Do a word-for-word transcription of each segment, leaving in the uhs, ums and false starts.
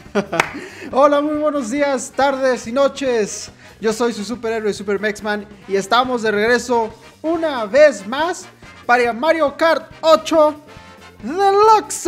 Hola, muy buenos días, tardes y noches. Yo soy su superhéroe Super Mexman y estamos de regreso una vez más para Mario Kart ocho Deluxe.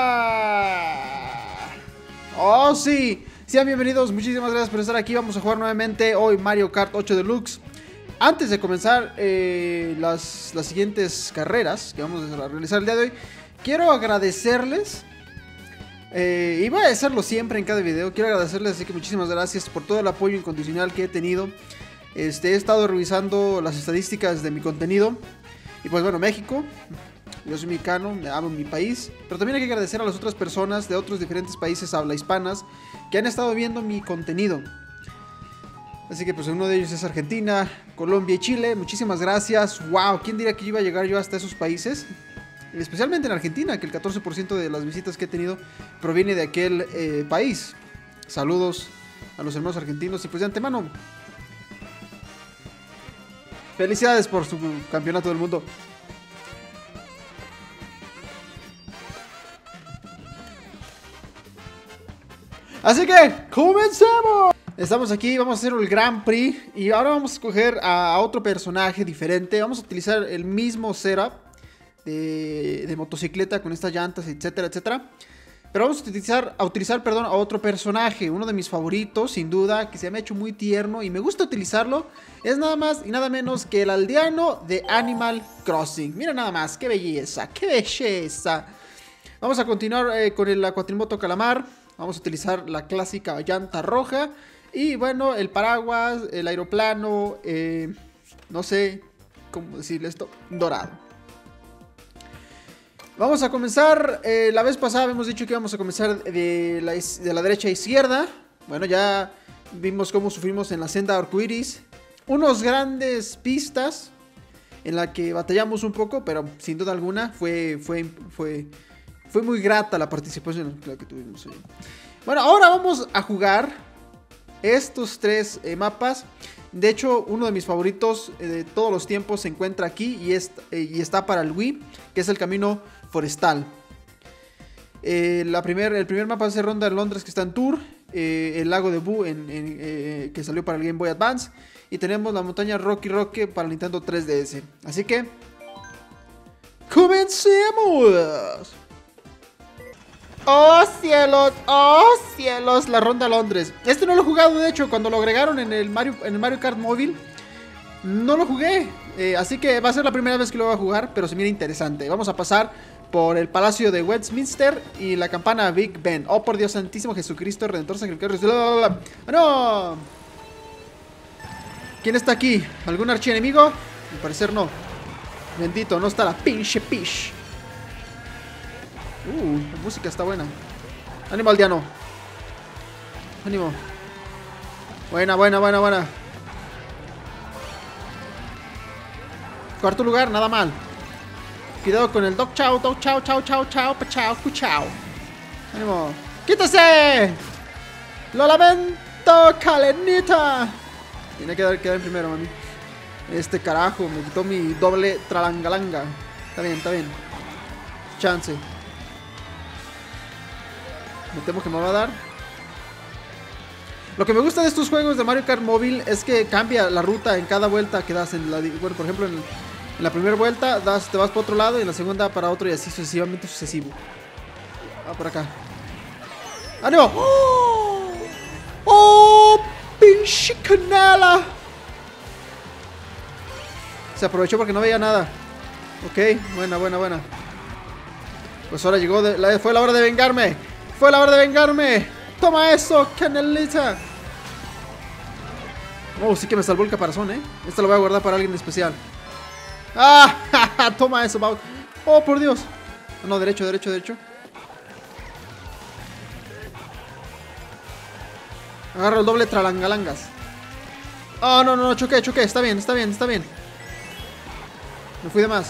Oh sí, sean bienvenidos, muchísimas gracias por estar aquí. Vamos a jugar nuevamente hoy Mario Kart ocho Deluxe. Antes de comenzar eh, las, las siguientes carreras que vamos a realizar el día de hoy, quiero agradecerles. Eh, y voy a hacerlo siempre en cada video. Quiero agradecerles, así que muchísimas gracias por todo el apoyo incondicional que he tenido. Este, he estado revisando las estadísticas de mi contenido. Y pues bueno, México, yo soy mexicano, amo mi país. Pero también hay que agradecer a las otras personas de otros diferentes países habla hispanas que han estado viendo mi contenido. Así que pues uno de ellos es Argentina, Colombia y Chile. Muchísimas gracias. Wow, ¿quién diría que iba a llegar yo hasta esos países? Especialmente en Argentina, que el catorce por ciento de las visitas que he tenido proviene de aquel eh, país. Saludos a los hermanos argentinos y pues de antemano, felicidades por su campeonato del mundo. Así que, ¡comencemos! Estamos aquí, vamos a hacer el Grand Prix y ahora vamos a escoger a otro personaje diferente. Vamos a utilizar el mismo setup De, de motocicleta con estas llantas, etcétera, etcétera. Pero vamos a utilizar, a utilizar perdón, a otro personaje, uno de mis favoritos, sin duda, que se me ha hecho muy tierno y me gusta utilizarlo. Es nada más y nada menos que el aldeano de Animal Crossing. Mira nada más, qué belleza, qué belleza. Vamos a continuar eh, con el cuatrimoto calamar. Vamos a utilizar la clásica llanta roja. Y bueno, el paraguas, el aeroplano, eh, no sé cómo decirle esto, dorado. Vamos a comenzar, eh, la vez pasada habíamos dicho que íbamos a comenzar de la, de la derecha a izquierda. Bueno, ya vimos cómo sufrimos en la senda arcoiris. Unos grandes pistas en la que batallamos un poco, pero sin duda alguna fue, fue, fue, fue muy grata la participación que tuvimos hoy. Bueno, ahora vamos a jugar estos tres eh, mapas. De hecho, uno de mis favoritos eh, de todos los tiempos se encuentra aquí y, es, eh, y está para el Wii, que es el camino forestal. Eh, la primer, el primer mapa es Ronda de Londres, que está en Tour. Eh, el lago de Boo, en, en, eh, que salió para el Game Boy Advance. Y tenemos la montaña Rocky Rocky para el Nintendo tres D S. Así que ¡comencemos! ¡Oh cielos! ¡Oh cielos! La Ronda de Londres. Este no lo he jugado, de hecho, cuando lo agregaron en el Mario, en el Mario Kart móvil. No lo jugué. Eh, así que va a ser la primera vez que lo voy a jugar, pero se mira interesante. Vamos a pasar por el Palacio de Westminster y la campana Big Ben. Oh, por Dios santísimo, Jesucristo, Redentor, Sacrificador. ¡Ah, no! ¿Quién está aquí? ¿Algún archienemigo? Al parecer no. Bendito, no está la pinche pish. Uh, la música está buena. Ánimo, aldeano. Ánimo. Buena, buena, buena, buena. Cuarto lugar, nada mal. Cuidado con el Dog Chow, Dog Chow, Chow, Chow, Chow, Pachao, Cuchao. ¡Ánimo! ¡Quítase! ¡Lo lamento, Calenita! Tiene que quedar, quedar en primero, mami. Este carajo, me quitó mi doble tralangalanga. Está bien, está bien. Chance. Me temo que me va a dar. Lo que me gusta de estos juegos de Mario Kart móvil es que cambia la ruta en cada vuelta que das. En la, bueno, por ejemplo, en, en la primera vuelta das, te vas para otro lado y en la segunda para otro y así sucesivamente sucesivo. Ah, por acá. ¡Ánimo! ¡Oh! ¡Oh! ¡Pinche canela! Se aprovechó porque no veía nada. Ok, buena, buena, buena. Pues ahora llegó, de, la, fue la hora de vengarme. Fue la hora de vengarme. Toma eso, canelita. Oh, sí que me salvó el caparazón, eh. Esto lo voy a guardar para alguien especial. Ah, toma eso, Bowser. Oh, por Dios. No, derecho, derecho, derecho. Agarro el doble tralangalangas. Oh, no, no, no, choqué, choqué. Está bien, está bien, está bien. Me fui de más.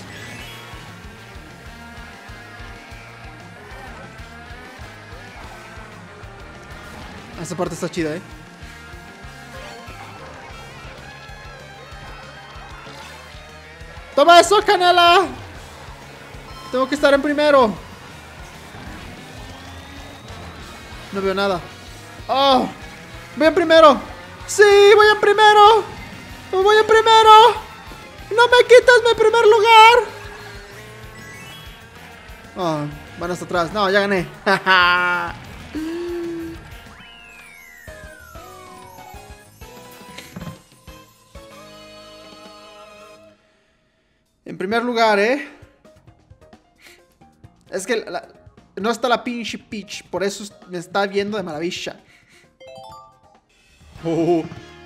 Esta parte está chida, eh. ¡Toma eso, canela! Tengo que estar en primero. No veo nada. Oh, voy en primero. Sí, voy en primero. Voy en primero. No me quitas mi primer lugar. Oh, van hasta atrás. No, ya gané. En primer lugar, eh. Es que la, no está la pinche Peach. Por eso me está viendo de maravilla. Oh.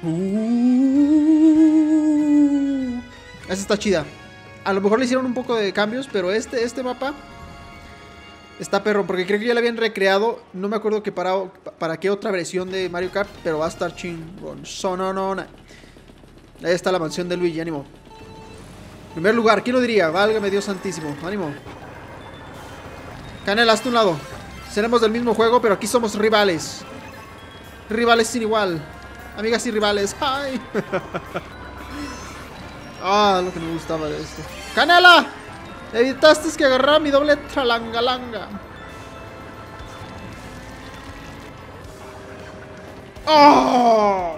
Uh. Esa está chida. A lo mejor le hicieron un poco de cambios, pero este, este mapa está perro, porque creo que ya lo habían recreado. No me acuerdo que para, para qué otra versión de Mario Kart, pero va a estar chingón. Sononona. Ahí está la mansión de Luigi, ánimo. Primer lugar, ¿quién lo diría? Válgame Dios santísimo, ánimo. Canela, hazte un lado. Seremos del mismo juego, pero aquí somos rivales. Rivales sin igual. Amigas y rivales. ¡Ay! Ah, lo que me gustaba de esto. ¡Canela! Evitaste que agarrara mi doble tralangalanga. ¡Oh!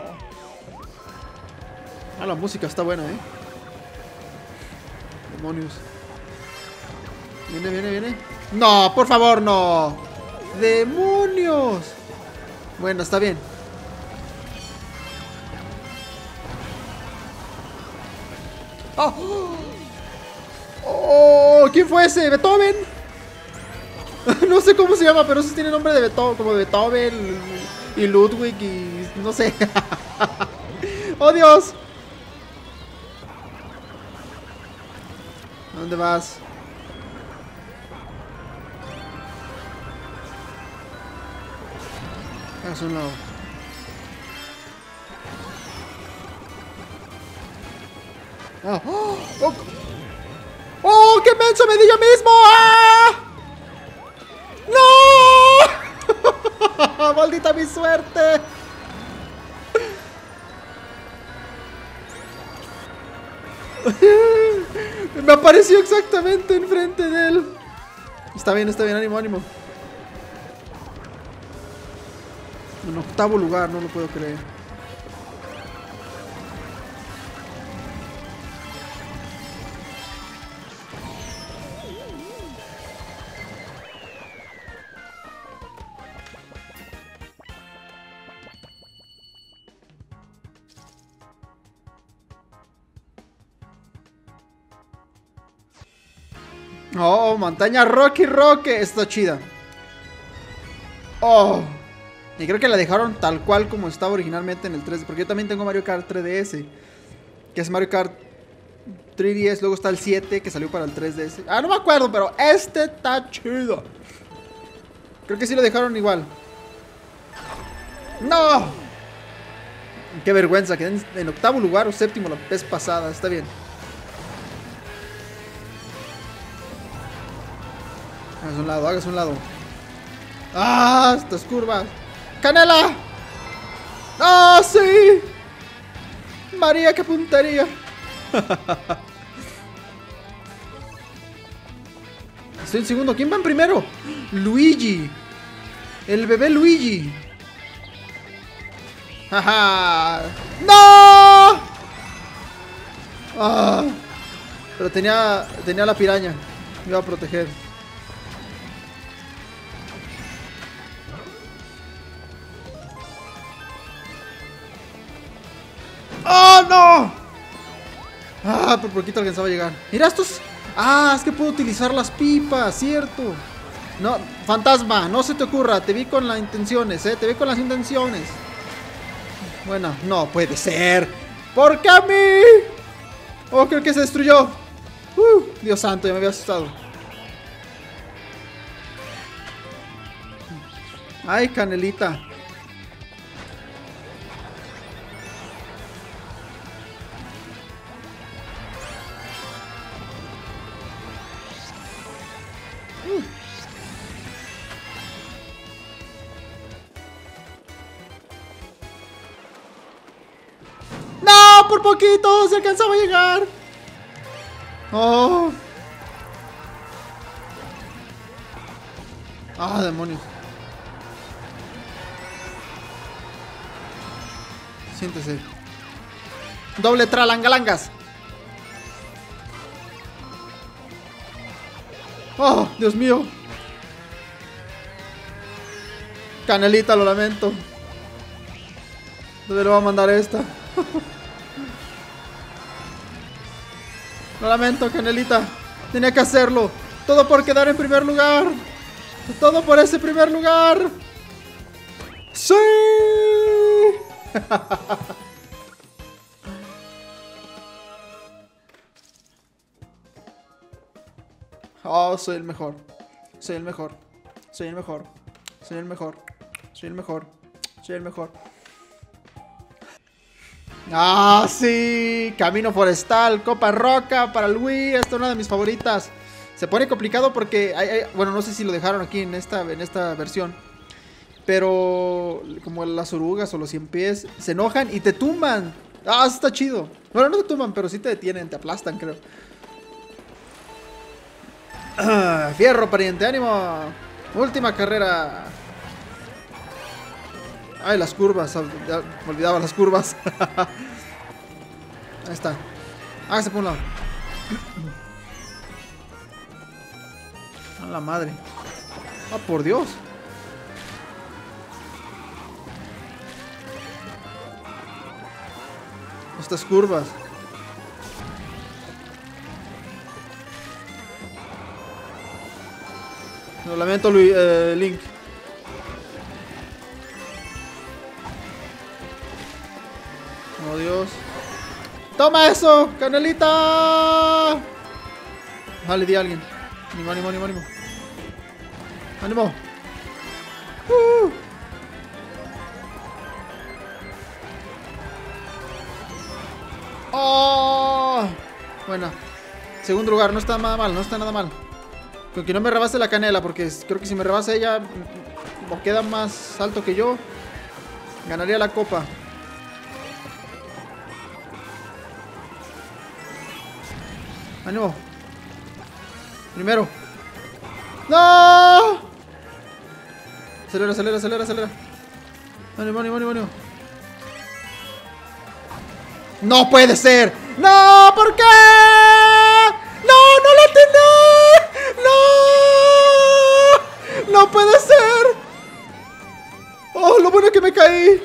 Ah, la música está buena, ¿eh? Demonios. Viene, viene, viene. No, por favor, no. Demonios. Bueno, está bien. Oh, oh, ¿quién fue ese? ¿Beethoven? No sé cómo se llama, pero sí tiene nombre de Beethoven, como de Beethoven y Ludwig y no sé. ¡Oh, Dios! ¿A dónde vas? Haz un lado. Oh, oh, oh. ¡Oh, qué menso me di yo mismo! ¡Ah! ¡No! ¡Maldita mi suerte! Me apareció exactamente enfrente de él. Está bien, está bien, ánimo, ánimo. En octavo lugar, no lo puedo creer. Oh, montaña Rocky Roque. Está chida. Oh. Y creo que la dejaron tal cual como estaba originalmente en el tres D. Porque yo también tengo Mario Kart tres D S. Que es Mario Kart tres D S. Luego está el siete que salió para el tres D S. Ah, no me acuerdo, pero este está chido. Creo que sí lo dejaron igual. ¡No! Qué vergüenza. Quedé en, en octavo lugar o séptimo la vez pasada. Está bien. Hagas un lado, hagas un lado. ¡Ah! Estas curvas. ¡Canela! ¡Ah, sí! María, qué puntería. Estoy en segundo. ¿Quién va en primero? Luigi. El bebé Luigi. ¡Jaja! ¡No! Ah, pero tenía, tenía la piraña. Me iba a proteger. ¡Oh, no! Ah, por poquito alcanzaba a llegar. Mira estos. Ah, es que puedo utilizar las pipas, cierto. No, fantasma, no se te ocurra. Te vi con las intenciones, eh. Te vi con las intenciones. Bueno, no puede ser. ¿Por qué a mí? Oh, creo que se destruyó. Uh, Dios santo, ya me había asustado. Ay, canelita. ¡No! ¡Por poquito! ¡Se alcanzaba a llegar! ¡Oh! ¡Ah, demonios! Siéntese. Doble tralangalangas. Oh, Dios mío. Canelita, lo lamento. ¿Dónde le voy a mandar esta? Lo lamento, Canelita. Tenía que hacerlo. Todo por quedar en primer lugar. Todo por ese primer lugar. ¡Sí! Oh, soy el mejor. Soy el mejor. Soy el mejor. Soy el mejor. Soy el mejor. Soy el mejor. Ah, sí. Camino Forestal, Copa Roca para el Wii. Esta es una de mis favoritas. Se pone complicado porque hay, hay, bueno, no sé si lo dejaron aquí en esta, en esta versión, pero como las orugas o los cien pies se enojan y te tumban. Ah, eso está chido. Bueno, no te tumban, pero sí te detienen, te aplastan, creo. Ah, fierro, pariente, ánimo. Última carrera. Ay, las curvas. Ya me olvidaba las curvas. Ahí está. Hágase por un lado. A la madre. Ah, por Dios. Estas curvas. Lo lamento, Luis, eh, Link. Oh, Dios. ¡Toma eso, Canelita! Vale, di a alguien. Ánimo, ánimo, ánimo, ánimo. ¡Ánimo! Uh. ¡Oh! Buena. Segundo lugar, no está nada mal, no está nada mal. Con que no me rebase la Canela, porque creo que si me rebase ella o queda más alto que yo, ganaría la copa. ¡Ánimo! Primero. ¡No! Acelera, acelera, acelera, acelera. ¡Ánimo, ánimo, ánimo, ánimo! ¡No puede ser! ¡No! ¿Por qué? ¡No! ¡No lo atiné! ¡No! ¡No puede ser! ¡Oh, lo bueno que me caí!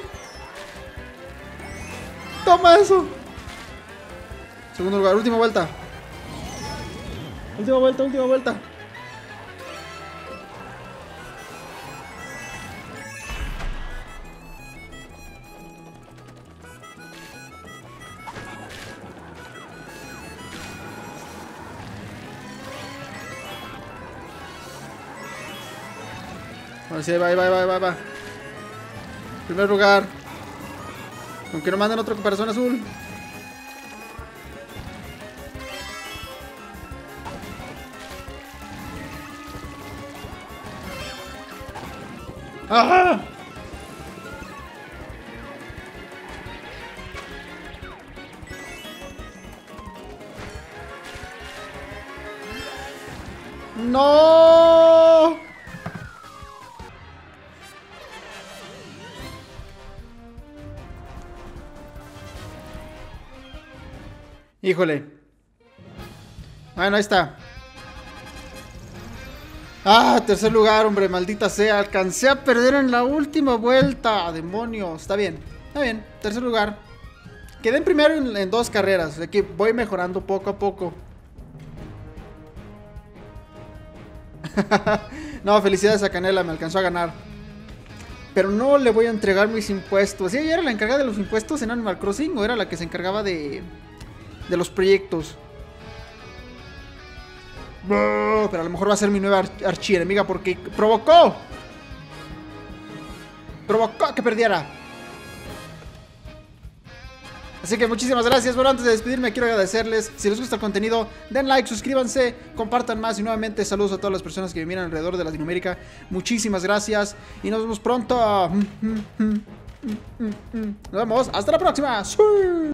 ¡Toma eso! Segundo lugar, última vuelta. Última vuelta, última vuelta. Bueno, sí, va, va, va, va, va. Primer lugar. Aunque no manden otro caparazón azul. ¡Ah! ¡No! Híjole. Bueno, ahí está. Ah, tercer lugar, hombre, maldita sea. Alcancé a perder en la última vuelta. Demonios. Está bien, está bien. Tercer lugar. Quedé en primero en, en dos carreras. Aquí voy mejorando poco a poco. No, felicidades a Canela, me alcanzó a ganar. Pero no le voy a entregar mis impuestos. ¿Sí, ella era la encargada de los impuestos en Animal Crossing o era la que se encargaba de, de los proyectos? No, pero a lo mejor va a ser mi nueva arch archienemiga porque provocó. Provocó que perdiera. Así que muchísimas gracias. Bueno, antes de despedirme quiero agradecerles. Si les gusta el contenido, den like, suscríbanse, compartan más. Y nuevamente saludos a todas las personas que me miran alrededor de Latinoamérica. Muchísimas gracias y nos vemos pronto. Nos vemos, hasta la próxima. ¡Sí!